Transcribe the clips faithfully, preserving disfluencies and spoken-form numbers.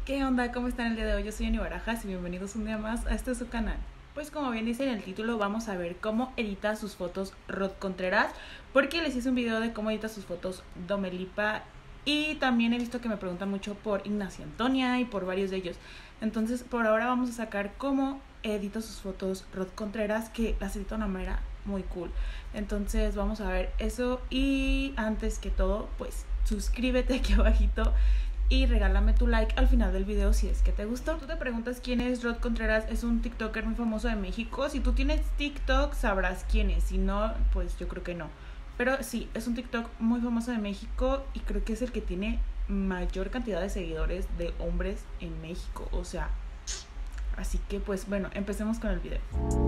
¿Qué onda? ¿Cómo están el día de hoy? Yo soy Ani Barajas y bienvenidos un día más a este su canal. Pues como bien dice en el título, vamos a ver cómo edita sus fotos Rod Contreras, porque les hice un video de cómo edita sus fotos Domelipa y también he visto que me preguntan mucho por Ignacia Antonia y por varios de ellos. Entonces por ahora vamos a sacar cómo edita sus fotos Rod Contreras, que las edita de una manera muy cool. Entonces vamos a ver eso y antes que todo, pues suscríbete aquí abajito y regálame tu like al final del video si es que te gustó. Tú te preguntas quién es Rod Contreras. Es un tiktoker muy famoso de México. Si tú tienes TikTok sabrás quién es, si no, pues yo creo que no. Pero sí, es un TikTok muy famoso de México y creo que es el que tiene mayor cantidad de seguidores de hombres en México. O sea, así que pues bueno, empecemos con el video.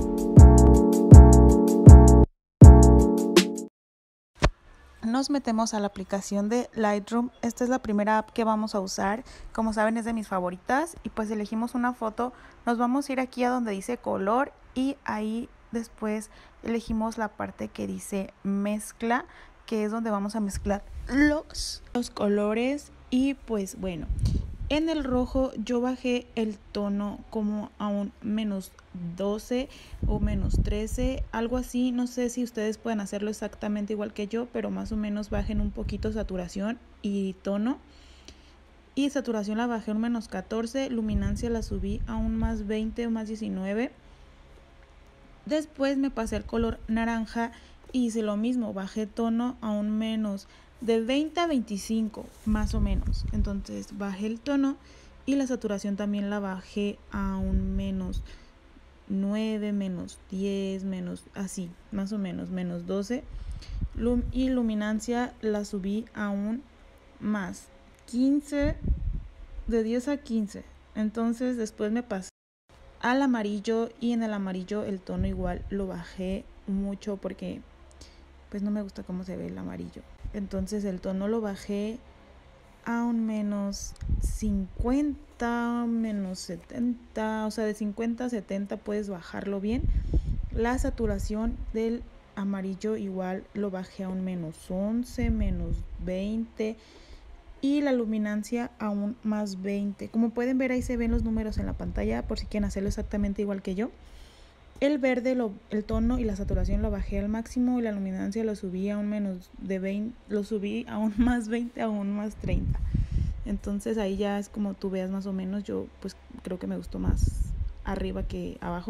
Nos metemos a la aplicación de Lightroom. Esta es la primera app que vamos a usar. Como saben, es de mis favoritas. Y pues elegimos una foto. Nos vamos a ir aquí a donde dice color. Y ahí después elegimos la parte que dice mezcla, que es donde vamos a mezclar los, los colores. Y pues bueno, en el rojo yo bajé el tono como a un menos doce o menos trece, algo así. No sé si ustedes pueden hacerlo exactamente igual que yo, pero más o menos bajen un poquito saturación y tono. Y saturación la bajé a un menos catorce, luminancia la subí a un más veinte o más diecinueve. Después me pasé al color naranja y hice lo mismo, bajé tono a un menos de veinte a veinticinco más o menos. Entonces bajé el tono y la saturación también la bajé a un menos nueve, menos diez, menos así, más o menos, menos doce. Lum y luminancia la subí a un más quince, de diez a quince. Entonces después me pasé al amarillo y en el amarillo el tono igual lo bajé mucho porque pues no me gusta cómo se ve el amarillo. Entonces el tono lo bajé a un menos cincuenta, menos setenta, o sea, de cincuenta a setenta puedes bajarlo bien. La saturación del amarillo igual lo bajé a un menos once, menos veinte y la luminancia a un más veinte. Como pueden ver, ahí se ven los números en la pantalla por si quieren hacerlo exactamente igual que yo. El verde, lo, el tono y la saturación lo bajé al máximo y la luminancia lo subí a un menos de veinte, lo subí a un más veinte, a un más treinta. Entonces ahí ya es como tú veas más o menos. Yo pues creo que me gustó más arriba que abajo.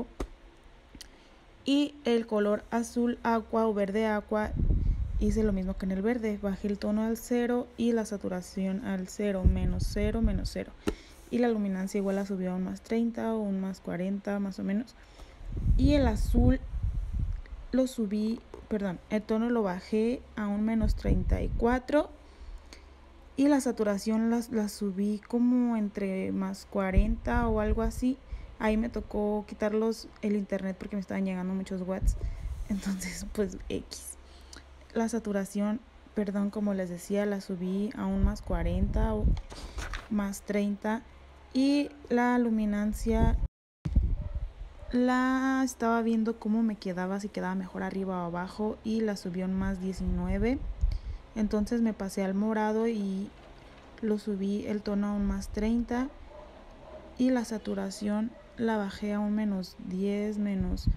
Y el color azul agua o verde agua hice lo mismo que en el verde. Bajé el tono al cero y la saturación al cero, menos cero, menos cero. Y la luminancia igual la subió a un más treinta o un más cuarenta más o menos. Y el azul lo subí, perdón, el tono lo bajé a un menos treinta y cuatro y la saturación la, la subí como entre más cuarenta o algo así. Ahí me tocó quitarlos el internet porque me estaban llegando muchos watts, entonces pues X. La saturación, perdón, como les decía, la subí a un más cuarenta o más treinta y la luminancia la estaba viendo cómo me quedaba, si quedaba mejor arriba o abajo, y la subió en más diecinueve. Entonces me pasé al morado y lo subí el tono a un más treinta y la saturación la bajé a un menos diez, menos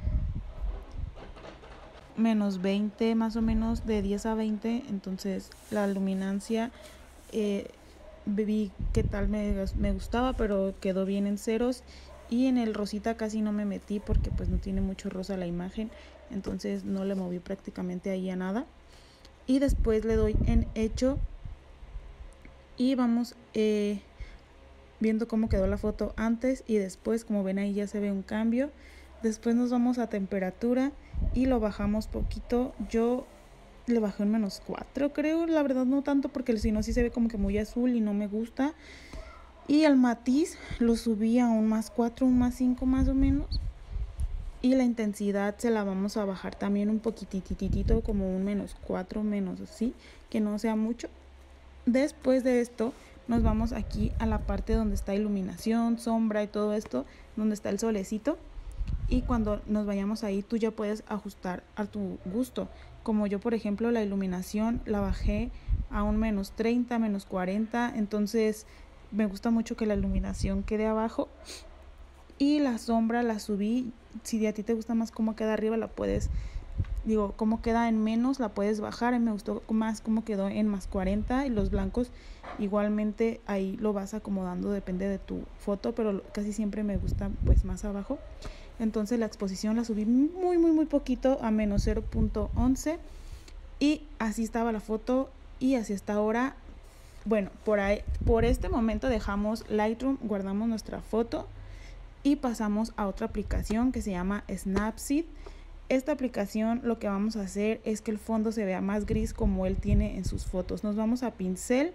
menos veinte más o menos, de diez a veinte. Entonces la luminancia eh, vi qué tal me, me gustaba, pero quedó bien en ceros. Y en el rosita casi no me metí porque pues no tiene mucho rosa la imagen, entonces no le moví prácticamente ahí a nada. Y después le doy en hecho y vamos eh, viendo cómo quedó la foto antes y después. Como ven ahí ya se ve un cambio. Después nos vamos a temperatura y lo bajamos poquito. Yo le bajé un menos cuatro, creo, la verdad no tanto porque si no sí se ve como que muy azul y no me gusta. Y el matiz lo subí a un más cuatro, un más cinco más o menos. Y la intensidad se la vamos a bajar también un poquititito, como un menos cuatro, menos así, que no sea mucho. Después de esto nos vamos aquí a la parte donde está iluminación, sombra y todo esto, donde está el solecito. Y cuando nos vayamos ahí tú ya puedes ajustar a tu gusto. Como yo, por ejemplo, la iluminación la bajé a un menos treinta, menos cuarenta. Entonces me gusta mucho que la iluminación quede abajo. Y la sombra la subí, si a ti te gusta más cómo queda arriba, la puedes, digo, cómo queda en menos, la puedes bajar. A mí me gustó más cómo quedó en más cuarenta, y los blancos igualmente ahí lo vas acomodando, depende de tu foto, pero casi siempre me gusta pues más abajo. Entonces la exposición la subí muy muy muy poquito, a menos cero punto once, y así estaba la foto y así está ahora. Bueno, por ahí, por este momento dejamos Lightroom, guardamos nuestra foto y pasamos a otra aplicación que se llama Snapseed. Esta aplicación lo que vamos a hacer es que el fondo se vea más gris como él tiene en sus fotos. Nos vamos a pincel.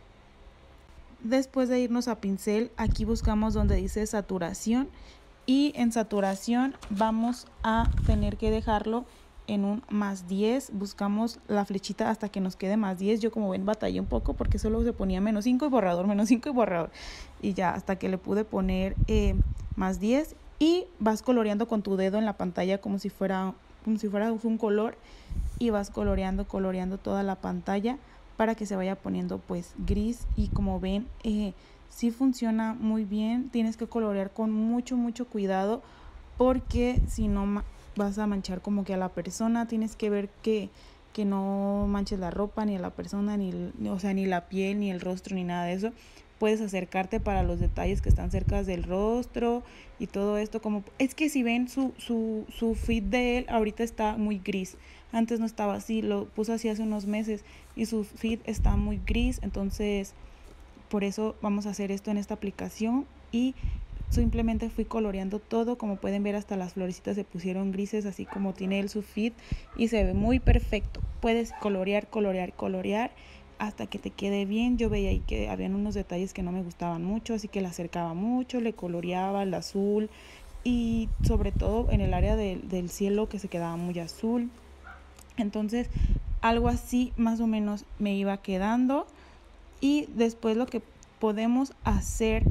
Después de irnos a pincel, aquí buscamos donde dice saturación, y en saturación vamos a tener que dejarlo en un más diez. Buscamos la flechita hasta que nos quede más diez. Yo, como ven, batallé un poco porque solo se ponía menos cinco y borrador, menos cinco y borrador, y ya hasta que le pude poner eh, más diez. Y vas coloreando con tu dedo en la pantalla como si fuera como si fuera un color, y vas coloreando coloreando toda la pantalla para que se vaya poniendo pues gris. Y como ven, eh, sí funciona muy bien. Tienes que colorear con mucho mucho cuidado, porque si no vas a manchar como que a la persona. Tienes que ver que, que no manches la ropa, ni a la persona, ni, o sea, ni la piel, ni el rostro, ni nada de eso. Puedes acercarte para los detalles que están cerca del rostro y todo esto. Como es que si ven su, su, su feed de él ahorita está muy gris. Antes no estaba así, lo puso así hace unos meses y su feed está muy gris. Entonces por eso vamos a hacer esto en esta aplicación, y simplemente fui coloreando todo. Como pueden ver, hasta las florecitas se pusieron grises, así como tiene él su feed, y se ve muy perfecto. Puedes colorear, colorear, colorear hasta que te quede bien. Yo veía ahí que habían unos detalles que no me gustaban mucho, así que le acercaba mucho, le coloreaba el azul, y sobre todo en el área de, del cielo, que se quedaba muy azul. Entonces algo así más o menos me iba quedando. Y después lo que podemos hacer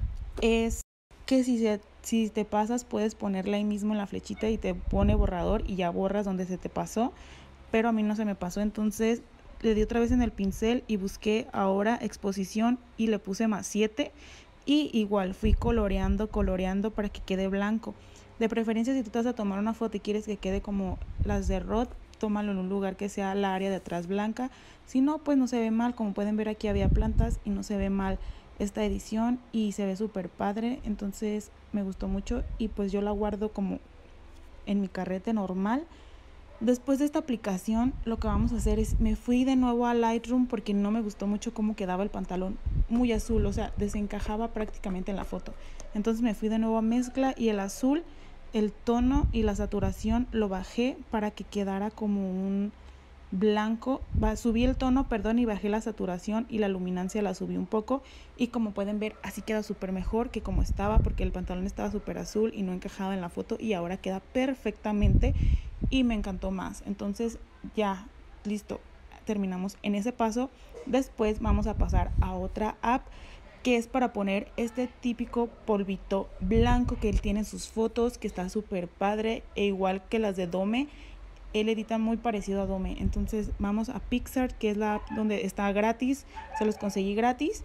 es que si, se, si te pasas, puedes ponerle ahí mismo en la flechita y te pone borrador, y ya borras donde se te pasó. Pero a mí no se me pasó, entonces le di otra vez en el pincel y busqué ahora exposición y le puse más siete, y igual fui coloreando coloreando para que quede blanco. De preferencia, si tú te vas a tomar una foto y quieres que quede como las de Rod, tómalo en un lugar que sea la área de atrás blanca. Si no, pues no se ve mal. Como pueden ver, aquí había plantas y no se ve mal esta edición, y se ve súper padre. Entonces me gustó mucho, y pues yo la guardo como en mi carrete normal. Después de esta aplicación, lo que vamos a hacer es, me fui de nuevo a Lightroom porque no me gustó mucho cómo quedaba el pantalón muy azul, o sea, desencajaba prácticamente en la foto. Entonces me fui de nuevo a mezcla, y el azul, el tono y la saturación lo bajé para que quedara como un blanco. Subí el tono, perdón, y bajé la saturación, y la luminancia la subí un poco, y como pueden ver, así queda súper mejor que como estaba, porque el pantalón estaba súper azul y no encajaba en la foto, y ahora queda perfectamente y me encantó más. Entonces ya, listo, terminamos en ese paso. Después vamos a pasar a otra app, que es para poner este típico polvito blanco que él tiene en sus fotos, que está súper padre, e igual que las de Dome, él edita muy parecido a Dome. Entonces vamos a Pixar, que es la app donde está gratis, se los conseguí gratis.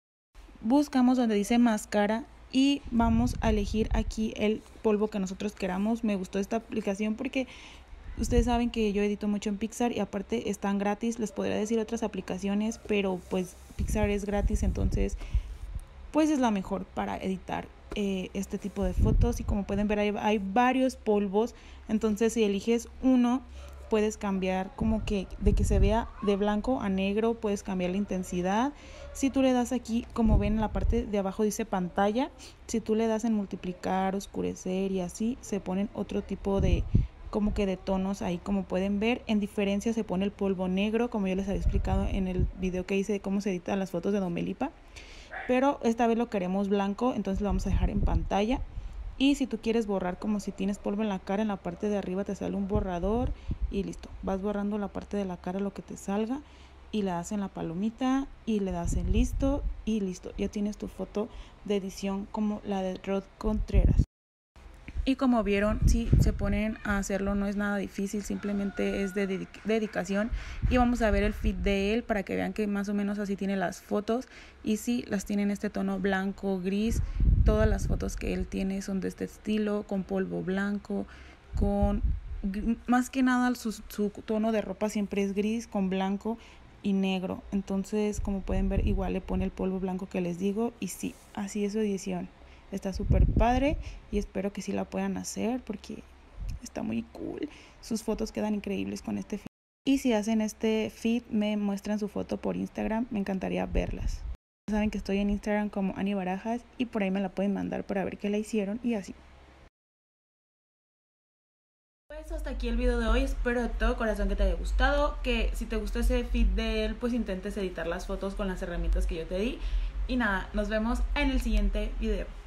Buscamos donde dice máscara y vamos a elegir aquí el polvo que nosotros queramos. Me gustó esta aplicación porque ustedes saben que yo edito mucho en Pixar, y aparte están gratis. Les podría decir otras aplicaciones, pero pues Pixar es gratis, entonces pues es la mejor para editar eh, este tipo de fotos. Y como pueden ver, hay, hay varios polvos, entonces si eliges uno, puedes cambiar como que de que se vea de blanco a negro, puedes cambiar la intensidad. Si tú le das aquí, como ven en la parte de abajo dice pantalla, si tú le das en multiplicar, oscurecer y así, se ponen otro tipo de como que de tonos ahí. Como pueden ver, en diferencia se pone el polvo negro, como yo les había explicado en el video que hice de cómo se editan las fotos de Domelipa, pero esta vez lo queremos blanco, entonces lo vamos a dejar en pantalla. Y si tú quieres borrar, como si tienes polvo en la cara, en la parte de arriba te sale un borrador y listo, vas borrando la parte de la cara, lo que te salga, y le das en la palomita y le das en listo, y listo, ya tienes tu foto de edición como la de Rod Contreras. Y como vieron, si se ponen a hacerlo no es nada difícil, simplemente es de dedic- dedicación. Y vamos a ver el feed de él para que vean que más o menos así tiene las fotos. Y sí, las tiene en este tono blanco, gris. Todas las fotos que él tiene son de este estilo, con polvo blanco, con... Más que nada su, su tono de ropa siempre es gris, con blanco y negro. Entonces, como pueden ver, igual le pone el polvo blanco que les digo. Y sí, así es su edición. Está súper padre y espero que sí la puedan hacer porque está muy cool. Sus fotos quedan increíbles con este feed. Y si hacen este feed, me muestran su foto por Instagram. Me encantaría verlas. Saben que estoy en Instagram como Ani Barajas y por ahí me la pueden mandar para ver qué la hicieron y así. Pues hasta aquí el video de hoy. Espero de todo corazón que te haya gustado. Que si te gustó ese feed de él, pues intentes editar las fotos con las herramientas que yo te di. Y nada, nos vemos en el siguiente video.